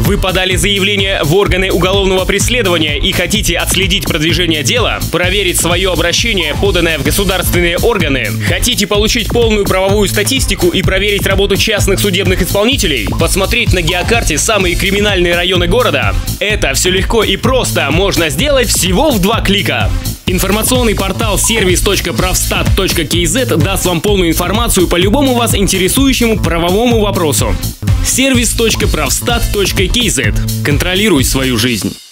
Вы подали заявление в органы уголовного преследования и хотите отследить продвижение дела, проверить свое обращение, поданное в государственные органы? Хотите получить полную правовую статистику и проверить работу частных судебных исполнителей? Посмотреть на геокарте самые криминальные районы города? Это все легко и просто можно сделать всего в 2 клика. Информационный портал service.pravstat.kz даст вам полную информацию по любому вас интересующему правовому вопросу. service.pravstat.kz. Контролируй свою жизнь.